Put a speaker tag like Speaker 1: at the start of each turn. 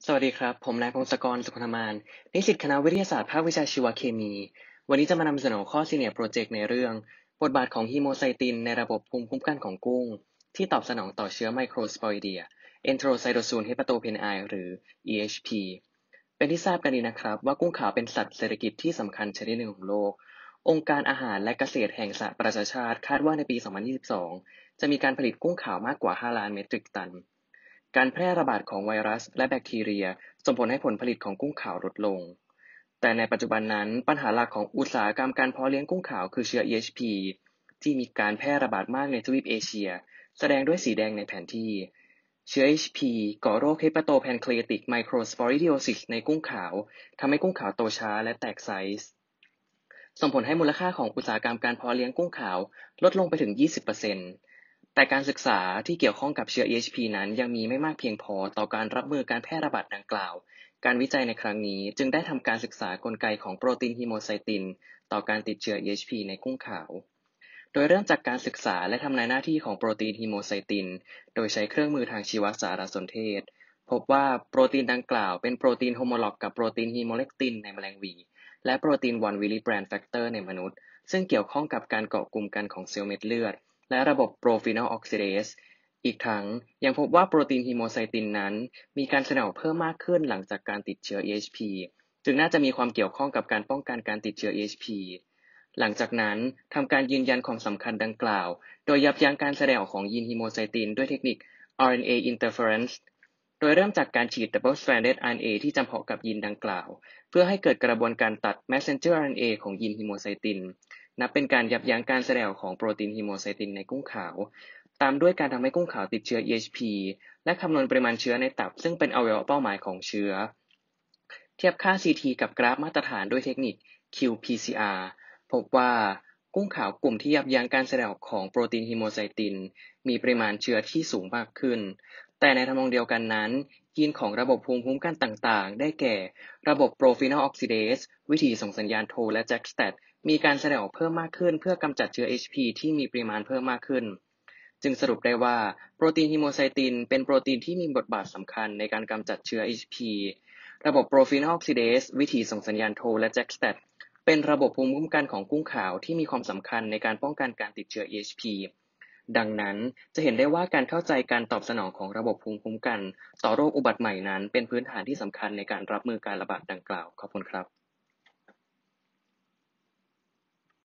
Speaker 1: สวัสดีครับผมนายพงศกรสุขธรรมานนิสิตคณะวิทยาศาสตร์ภาควิชาชีวเคมีวันนี้จะมานำเสนอข้อซีเนียร์โปรเจกต์ในเรื่องบทบาทของฮีโมไซตินในระบบภูมิคุ้มกันของกุ้งที่ตอบสนองต่อเชื้อไมโครสปอริเดีย Enterocytozoon Hepatopenicillin หรือ EHP เป็นที่ทราบกันดีนะครับว่ากุ้งขาวเป็นสัตว์เศรษฐกิจที่สำคัญชนิดหนึ่งของโลกองค์การอาหารและเกษตรแห่งสหประชาชาติคาดว่าในปี 2022 จะมีการผลิตกุ้งขาวมากกว่า 5 ล้านเมตริกตัน การแพร่ระบาดของไวรัสและแบคทีเรียส่งผลให้ผลผลิตของกุ้งขาวลดลง แต่ในปัจจุบันนั้นปัญหาหลักของอุตสาหกรรมการเพาะเลี้ยงกุ้งขาวคือเชื้อ EHP ที่มีการแพร่ระบาดมากในทวีปเอเชียแสดงด้วยสีแดงในแผนที่เชื้อ EHP ก่อโรค Hepatopancreatic Microsporidiosis ในกุ้งขาวทำให้กุ้งขาวโตช้าและแตกไซส์ส่งผลให้มูลค่าของอุตสาหกรรมการเพาะเลี้ยงกุ้งขาวลดลงไปถึง 20%แต่การศึกษาที่เกี่ยวข้องกับเชื้อ EHP นั้นยังมีไม่มากเพียงพอต่อการรับมือการแพร่ระบาดดังกล่าวการวิจัยในครั้งนี้จึงได้ทำการศึกษากลไกของโปรตีนฮีโมไซตินต่อการติดเชื้อ EHP ในกุ้งขาวโดยเริ่มจากการศึกษาและทำนายหน้าที่ของโปรตีนฮีโมไซตินโดยใช้เครื่องมือทางชีวสารสนเทศพบว่าโปรตีนดังกล่าวเป็นโปรตีนโฮโมล็อกกับโปรตีนฮีโมเลคตินในแมลงหวีและโปรตีน1 Wilibrand factor ในมนุษย์ซึ่งเกี่ยวข้องกับการเกาะกลุ่มกันของเซลล์เม็ดเลือดและระบบโปรฟีนอลออกซิเดสอีกทั้งยังพบว่าโปรตีนฮีโมไซตินนั้นมีการแสดงออกเพิ่มมากขึ้นหลังจากการติดเชื้อ EHP จึงน่าจะมีความเกี่ยวข้องกับการป้องกันการติดเชื้อ EHP หลังจากนั้นทำการยืนยันความสำคัญดังกล่าวโดยยับยั้งการแสดงออกของยีนฮีโมไซตินด้วยเทคนิค RNA interference โดยเริ่มจากการฉีด double-stranded RNA ที่จำเพาะกับยีนดังกล่าวเพื่อให้เกิดกระบวนการตัด messenger RNA ของยีนฮีโมไซตินนับเป็นการยับยั้งการแสดงออกของโปรตีนฮีโมไซตินในกุ้งขาวตามด้วยการทำให้กุ้งขาวติดเชื้อ EHP และคำนวณปริมาณเชื้อในตับซึ่งเป็นอวัยวะเป้าหมายของเชื้อเทียบค่า CT กับกราฟมาตรฐานด้วยเทคนิค qPCR พบว่ากุ้งขาวกลุ่มที่ยับยั้งการแสดงออกของโปรตีนฮีโมไซตินมีปริมาณเชื้อที่สูงมากขึ้นแต่ในทำนองเดียวกันนั้นยีนของระบบภูมิคุ้มกันต่างๆได้แก่ระบบโปรฟีนอลออกซิเดสวิธีส่งสัญญาณโทและแจ็กสแตตมีการแสดงออกเพิ่มมากขึ้นเพื่อกำจัดเชื้อ HP ที่มีปริมาณเพิ่มมากขึ้นจึงสรุปได้ว่าโปรตีนฮีโมไซตินเป็นโปรตีนที่มีบทบาทสำคัญในการกำจัดเชื้อ HP ระบบโปรฟีนอลออกซิเดสวิธีส่งสัญญาณโทและแจ็กสแตตเป็นระบบภูมิคุ้มกันของกุ้งขาวที่มีความสำคัญในการป้องกันการติดเชื้อ EHP ดังนั้นจะเห็นได้ว่าการเข้าใจการตอบสนองของระบบภูมิคุ้มกันต่อโรคอุบัติใหม่นั้นเป็นพื้นฐานที่สำคัญในการรับมือการระบาดดังกล่าวขอบคุณครับ